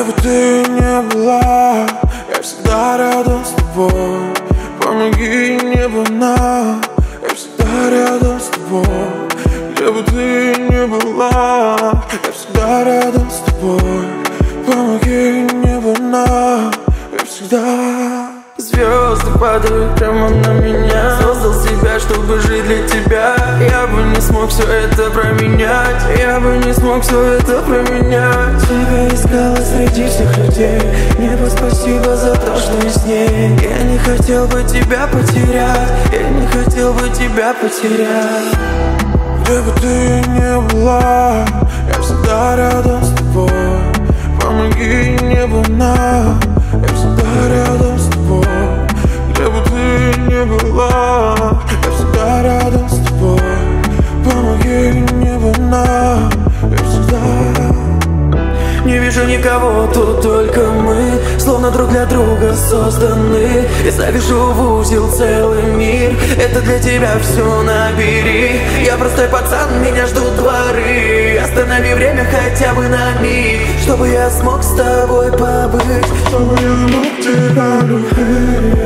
Где бы ты ни была, я всегда рядом с тобой. Помоги, небо нам, я всегда рядом с тобой. Где бы ты ни была, я всегда рядом с тобой. Помоги, небо нам, я всегда. Звезды падают прямо на меня. Создал себя, чтобы жить для тебя. Я бы не смог все это променять. Я бы не смог все это променять. Тебя искала среди всех людей. Небо, спасибо за то, что не с ней. Я не хотел бы тебя потерять. Я не хотел бы тебя потерять. Где бы ты ни была, я всегда рядом с тобой. Помоги, небо нам, я всегда рядом с тобой. Где бы ты ни была, я всегда рядом с тобой. Помоги, небо нам, я всегда. Не вижу никого, тут только мы, словно друг для друга созданы. И завяжу в узел целый мир. Это для тебя все набери. Я простой пацан, меня ждут дворы. Останови время хотя бы на миг, чтобы я смог с тобой побыть, чтобы я мог тебя любить.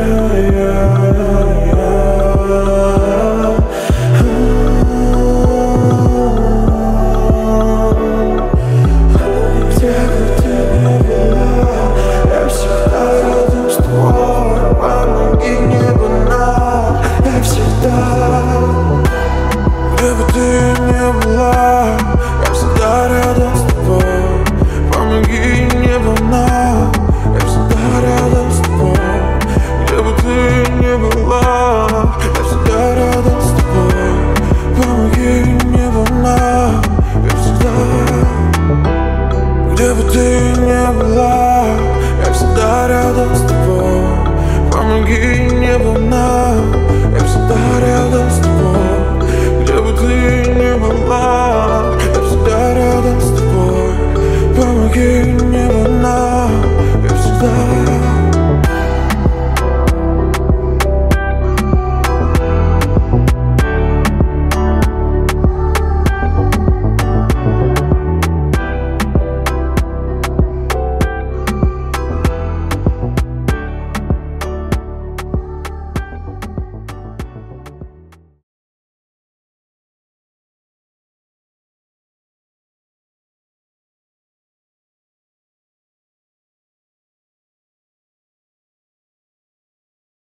Где бы ты